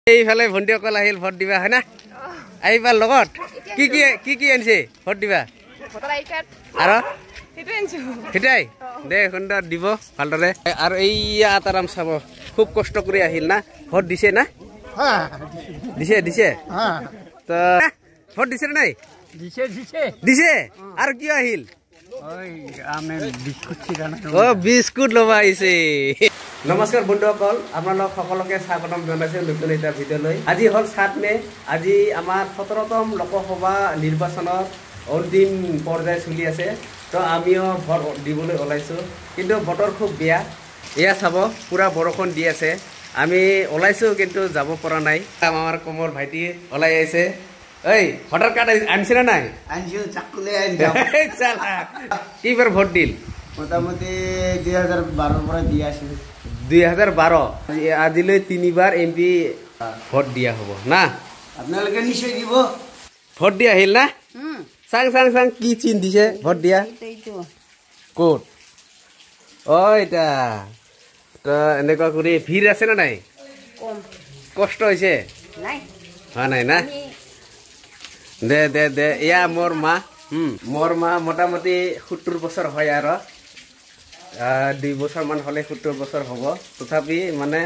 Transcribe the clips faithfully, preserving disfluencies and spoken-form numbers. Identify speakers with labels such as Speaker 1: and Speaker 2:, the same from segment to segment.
Speaker 1: এইফালে ভণ্টিসকল আহিল ভোট দিবা হয় না আহিবা লগত কি কি কি কি আনিছে ভোট দিবা আৰু সেটাই দে সুন্দৰ দিব ভালদৰে আৰু এইয়া আতাৰাম চাব খুব কষ্ট কৰি আহিল না ভোট দিছে না দিছে দিছে তো ভোট দিছে নাই দিছে দিছে দিছে আৰু কি আহিল ও বিস্কুট ল'ব আহিছে নমস্কাৰ বন্ধুসকল আপোনালোক সকলোকে স্বাগতম জনাইছোঁ নতুন এটা ভিডিঅ'লৈ আজি হ'ল সাত মে আজি আমাৰ সতৰতম লোকসভা নিৰ্বাচনৰ অন্তিম পৰ্যায় চলি আছে তো আমিও ভোট দিবলৈ ওলাইছোঁ কিন্তু বতৰ খুব বেয়া এয়া চাব পুৰা বৰষুণ দি আছে আমি ওলাইছোঁ কিন্তু যাব পৰা নাই আমাৰ কমৰ ভাইটি ওলাই আহিছে এই ভোটাৰ কাৰ্ড আনিছে না নাই
Speaker 2: আনিছো চাকুলে আনিছো
Speaker 1: কিবাৰ ভোট দিল
Speaker 2: মোটামুটি দুই হাজাৰ বাৰৰ পৰা দি আছো
Speaker 1: দুই হাজাৰ বাৰ আজিলৈ তিনিবাৰ এম পি ভোট দিয়া হ'ব না
Speaker 2: আপোনালোকে নিশ্চয় দিব
Speaker 1: ভোট দিয়া আহিল না চাং চাং চাং কি চিন দিছে ভোট দিয়া ক'ত অ এটা তো এনেকুৱা কৰি ভিৰ আছে না নাই কষ্ট হৈছে হোৱা নাই না দে দে দে এয়া মোৰ মা মোৰ মা মোটামুটি সত্তৰ বছৰ হয় আৰু দুই বছৰমান হ'লে সত্তৰ বছৰ হ'ব তথাপি মানে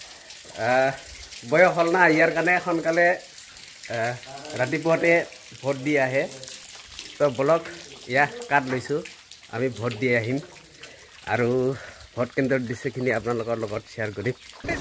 Speaker 1: বয়স হ'ল না ইয়াৰ কাৰণে সোনকালে ৰাতিপুৱাতে ভোট দি আহে তো বলক এয়া কাৰ্ড লৈছোঁ আমি ভোট দি আহিম আৰু ভোট কেন্দ্ৰত দৃশ্যখিনি আপোনালোকৰ লগত শ্বেয়াৰ কৰিম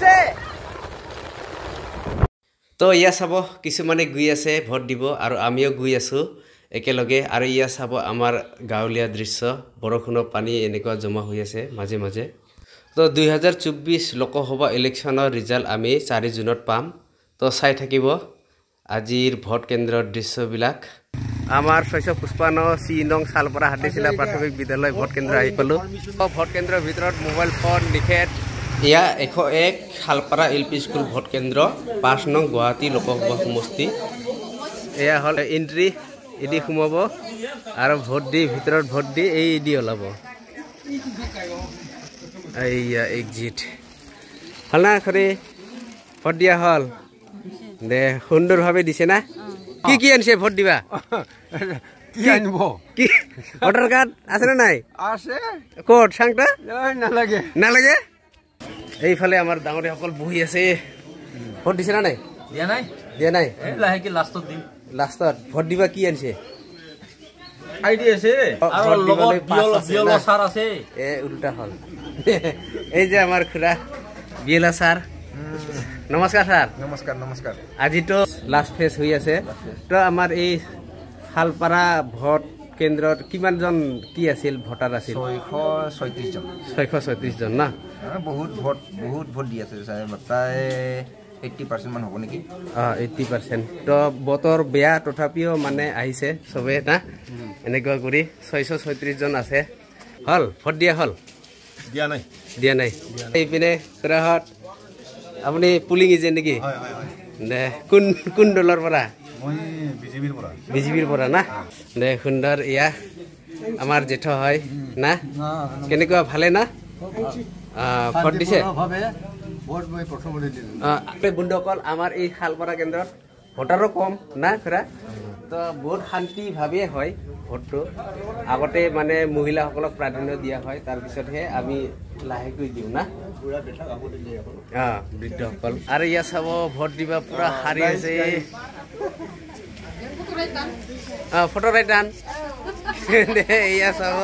Speaker 1: তো ইয়া চাব কিছুমানে গৈ আছে ভোট দিব আৰু আমিও গৈ আছোঁ একেলগে আৰু ইয়া চাব আমাৰ গাঁৱলীয়া দৃশ্য বৰষুণৰ পানী এনেকুৱা জমা হৈ আছে মাজে মাজে তো দুই হাজাৰ চৌব্বিছ লোকসভা ইলেকশ্যনৰ ৰিজাল্ট আমি চাৰি জুনত পাম তো চাই থাকিব আজিৰ ভোট কেন্দ্ৰৰ দৃশ্যবিলাক আমাৰ ছয়শ পুষ্পান্ন চি নং চালপৰা হাতীচিলা প্ৰাথমিক বিদ্যালয় ভোট কেন্দ্ৰ আহি পালোঁ ভোট কেন্দ্ৰৰ ভিতৰত মোবাইল ফোন নিষেধ এয়া এশ এক Shalpara L P school vote কেন্দ্ৰ পাঁচ নং গুৱাহাটী লোকসভা সমষ্টি এয়া হ'ল এণ্ট্ৰি এদি সোমাব আৰু ভোট দি ভিতৰত ভোট দি এই দি ওলাব এইয়া এক্সিট হ'ল না খৰি ভোট দিয়া হ'ল দে সুন্দৰভাৱে দিছে না কি কি আনিছে ভোট দিবা কি আনিব কি ভোটাৰ কাৰ্ড আছে নে নাই আছে ক'ত চাংটা নালাগে নালাগে এইফালে আমাৰ ডাঙৰীয়াসকল বহি আছে ভোট দিছে না নাই দিয়া নাই দিয়া নাই লাহেকে লাষ্টত দিম লাষ্টত ভোট দিবা কি আনিছে আইডি আছে আৰু লগত বিয়ল সাৰ আছে এ উল্টা হল এই যে আমাৰ খুৰা বিয়ল সাৰ নমস্কাৰ স্যাৰ
Speaker 2: নমস্কাৰ নমস্কাৰ
Speaker 1: আজি তো লাষ্ট ফেজ হৈ আছে তো আমাৰ এই শালপাৰা ভোট কেন্দ্ৰত কিমানজন কি আছিল ভোটাৰ আছিল
Speaker 2: ছয়শ ছয়ত্ৰিশ জন
Speaker 1: ছয়শ ছয়ত্ৰিশ জন না
Speaker 2: বহুত ভোট বহুত ভোট দি আছে প্ৰায় এইট্টি পাৰ্চেণ্ট মান হ'ব নেকি
Speaker 1: অঁ এইট্টি পাৰ্চেণ্ট তো বতৰ বেয়া তথাপিও মানে আহিছে চবে না এনেকুৱা কৰি ছয়শ ছয়ত্ৰিশজন আছে হ'ল ভোট দিয়া হ'ল
Speaker 2: দিয়া নাই
Speaker 1: দিয়া নাই এইপিনে খুৰাহঁত আপুনি পুলিং এজেণ্ট নেকি দে কোন কোন দলৰ পৰা
Speaker 2: বিজেপিৰ পৰা
Speaker 1: বিজেপিৰ পৰা না দে সুন্দৰ এয়া আমাৰ জেঠ হয় না কেনেকুৱা ভালে না ভোট দিছে বন্ধুসকল আমাৰ এই শালপাৰা কেন্দ্ৰত ভোটাৰো কম না খুৰা তো বহুত শান্তিভাৱে হয় ভোটটো আগতে মানে মহিলাসকলক প্ৰাধান্য দিয়া হয় তাৰপিছতহে আমি লাহেকৈ দিওঁ না অঁ বৃদ্ধসকল আৰু ইয়াত চাব ভোট দিবা পুৰা সাৰি আছে অঁ ফটো ৰাইটান এয়া চাব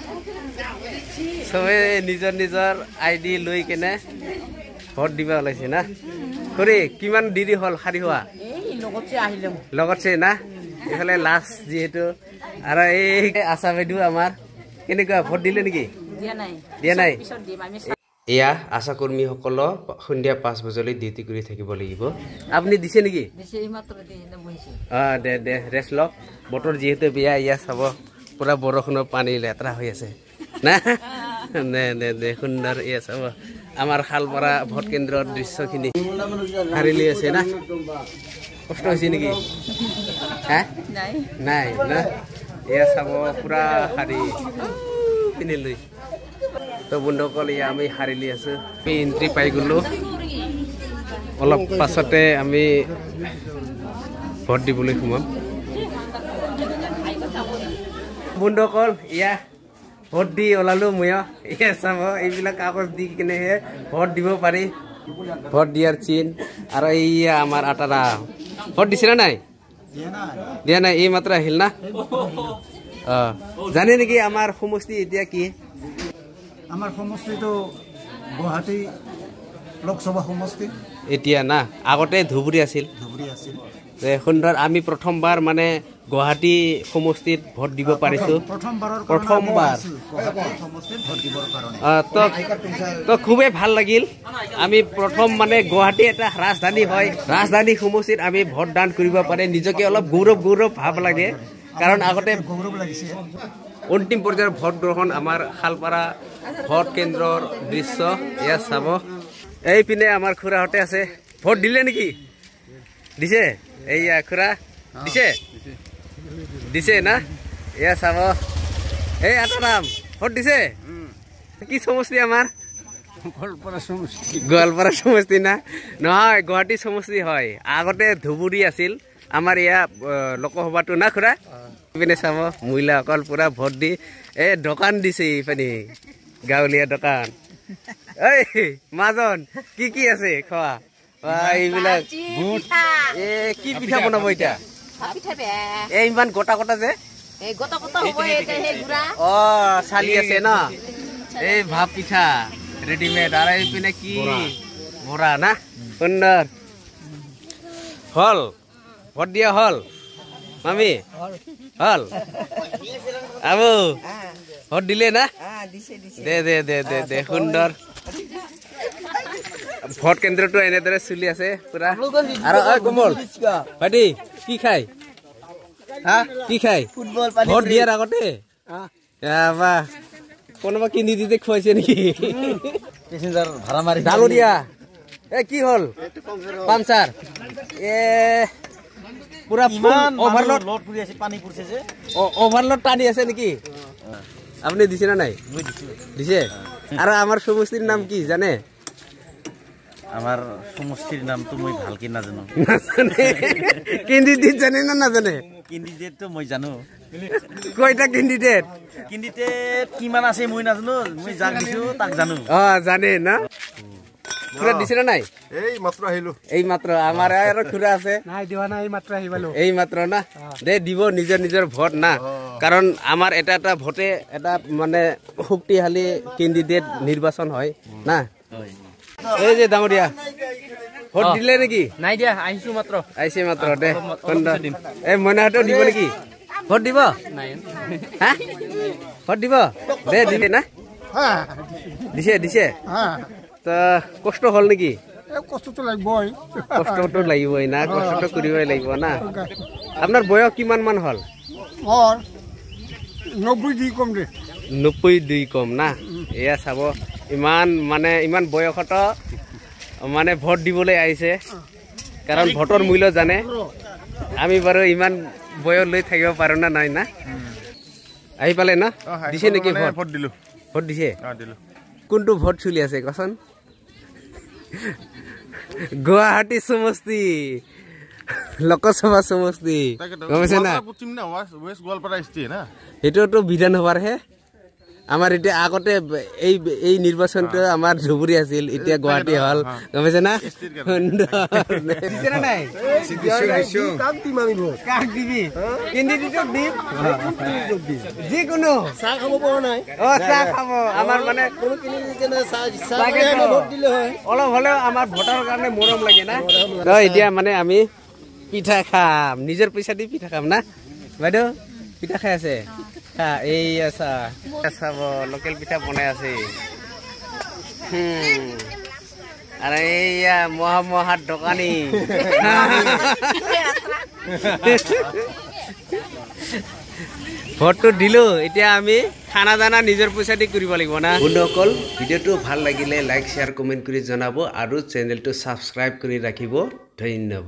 Speaker 1: চবে নিজৰ নিজৰ আই ডি লৈ কেনে ভোট দিবা ওলাইছে না খুৰী কিমান দেৰি হ'ল শাৰী হোৱা লগতছে না এইফালে লাষ্ট যিহেতু আৰু এই আশা বাইদেউ আমাৰ কেনেকুৱা ভোট দিলে নেকি দিয়া নাই এয়া আশা কৰ্মীসকলক সন্ধিয়া পাঁচ বজালৈ ডিউটি কৰি থাকিব লাগিব আপুনি দিছে নেকি অঁ দে দে ৰেষ্ট লওক বতৰ যিহেতু বেয়া এয়া চাব পুৰা বৰষুণৰ পানী লেতেৰা হৈ আছে না দে দে দে সুন্দৰ এয়া চাব আমাৰ শালপাৰা ভোট কেন্দ্ৰৰ দৃশ্যখিনি সাৰি লৈ আছে না কষ্ট হৈছে নেকি হা নাই না এয়া চাব পুৰা সাৰি পিনে লৈ তো বন্ধুসকল এয়া আমি সাৰি লৈ আছোঁ আমি এণ্ট্ৰি পাই গ'লোঁ অলপ পাছতে আমি ভোট দিবলৈ সোমাম বন্ধুসকল ইয়া ভোট দি ওলালো ময়ো ইয়া চাব এইবিলাক কাগজ দি কিনেহে ভোট দিব পাৰি ভোট দিয়াৰ চিন আৰু এইয়া আমাৰ আটাৰা ভোট দিছে না নাই দিয়া নাই এই মাত্ৰ আহিল না অঁ জানে নেকি আমাৰ সমষ্টি এতিয়া কি
Speaker 3: আমাৰ সমষ্টিটো গুৱাহাটী লোকসভা সমষ্টি
Speaker 1: এতিয়া না আগতে ধুবুৰী আছিল
Speaker 3: ধুবুৰী আছিল
Speaker 1: সুন্দৰ আমি প্ৰথমবাৰ মানে গুৱাহাটী সমষ্টিত ভোট দিব পাৰিছোঁ প্ৰথমবাৰ তো খুবেই ভাল লাগিল আমি প্ৰথম মানে গুৱাহাটী এটা ৰাজধানী হয় ৰাজধানী সমষ্টিত আমি ভোটদান কৰিব পাৰে নিজকে অলপ গৌৰৱ গৌৰৱ ভাৱ লাগে কাৰণ আগতে
Speaker 3: গৌৰৱ লাগিছে
Speaker 1: অন্তিম পৰ্যায়ৰ ভোট গ্ৰহণ আমাৰ খালপাৰা ভোট কেন্দ্ৰৰ দৃশ্য এয়া চাব এইপিনে আমাৰ খুৰাহঁতে আছে ভোট দিলে নেকি দিছে এইয়া খুৰা দিছে দিছে না এয়া চাব এই আটাৰাম ভোট দিছে কি সমষ্টি আমাৰ গোৱালপাৰা সমষ্টি না নহয় গুৱাহাটী সমষ্টি হয় আগতে ধুবুৰী আছিল আমাৰ এয়া লোকসভাটো না খুৰা ইপিনে চাব মহিলাসকল পুৰা ভোট দি এই দোকান দিছে ইপিনে গাঁৱলীয়া দোকান এই মাজন কি কি আছে খোৱা এইবিলাক এ কি পিঠা বনাব এতিয়া এই ইমান গোটা গোটা যে অ চালি আছে ন এই ভাপ পিঠা ৰেডিমেড আৰু এইপিনে কি বৰা না সুন্দৰ হল ভোট দিয়া হল মামি হল আবু ভোট দিলে না দে দে দে দে দে সুন্দৰ ভোট কেন্দ্ৰটো এনেদৰে চলি আছে পুৰা আৰু ঐ কোমল ভাইটি কি খাই হা কি খাই ফুটবল ভোট দিয়াৰ আগতে বাহ কোনোবা কিনি দিতে খুৱাইছে নেকি পেছেঞ্জাৰ ভাড়া মাৰি ডালো দিয়া এ কি হ'ল পামচাৰ এ পুৰা অভাৰলোড লোড কৰি আছে পানী পৰিছে যে অভাৰলোড টানি আছে নেকি আপুনি দিছে না নাই দিছে আৰু আমাৰ সমষ্টিৰ নাম কি জানে
Speaker 4: আমাৰ সমষ্টিৰ নামটো মই ভালকে নাজানো
Speaker 1: কেণ্ডিডেট জানে না নাজানে
Speaker 4: কেণ্ডিডেটটো মই জানো
Speaker 1: কয়টা কেণ্ডিডেট
Speaker 4: কেণ্ডিডেট কিমান আছে মই নাজানো মই যাক দিছো তাক জানো
Speaker 1: অ জানে না খুৰা দিছে না নাই
Speaker 3: এই মাত্ৰ আহিলো
Speaker 1: এই মাত্ৰ আমাৰ আৰু খুৰা আছে
Speaker 3: নাই দিৱা নাই এই মাত্ৰ আহিবালো
Speaker 1: এই মাত্ৰ না দে দিব নিজৰ নিজৰ ভোট না কাৰণ আমাৰ এটা এটা ভোটে এটা মানে শক্তিশালী কেণ্ডিডেট নিৰ্বাচন হয় না এই যে ডাঙৰীয়া ভোট দিলে নেকি
Speaker 5: নাই দিয়া আহিছো মাত্ৰ
Speaker 1: আহিছে মাত্ৰ দে এই মইনাহঁতেও দিব নেকি ভোট দিব হা ভোট দিব দে দিলে না দিছে দিছে তা কষ্ট হল নেকি
Speaker 3: কষ্টটো লাগিবই
Speaker 1: কষ্টটো লাগিবই না কষ্টটো কৰিবই লাগিব না আপোনাৰ বয়স কিমান মান হল
Speaker 3: মোৰ নব্বৈ দুই কম দে
Speaker 1: নব্বৈ দুই কম না এয়া চাব ইমান মানে ইমান বয়সত মানে ভোট দিবলৈ আহিছে কাৰণ ভোটৰ মূল্য জানে আমি বাৰু ইমান বয়স লৈ থাকিব পাৰো না নাই না আহি পালে না দিছে নেকি ভোট দিলো ভোট দিছে কোনটো ভোট চলি আছে কচোন গুৱাহাটী সমষ্টি লোকসভা সমষ্টি গমছে না সেইটোতো বিধানসভাৰ হে আমাৰ এতিয়া আগতে এই এই নিৰ্বাচনটো আমাৰ ধুবুৰী আছিল এতিয়া গুৱাহাটী হল গমছে না যিকোনো চাহ খাব পৰা নাই অ চাহ খাব আমাৰ মানে অলপ হলেও আমাৰ ভোটৰ কাৰণে মৰম লাগে না এতিয়া মানে আমি পিঠা খাম নিজৰ পইচা দি পিঠা খাম না বাইদেউ পিঠা খাই আছে এই আছা চাব লোকেল পিঠা বনাই আছে আৰু এইয়া মহা মহা দোকানী ভোটটো দিলো এতিয়া আমি খানা দানা নিজৰ পইচা দি কৰিব লাগিব না বন্ধুসকল ভিডিঅ'টো ভাল লাগিলে লাইক শ্বেয়াৰ কমেণ্ট কৰি জনাব আৰু চেনেলটো ছাবস্ক্ৰাইব কৰি ৰাখিব ধন্যবাদ।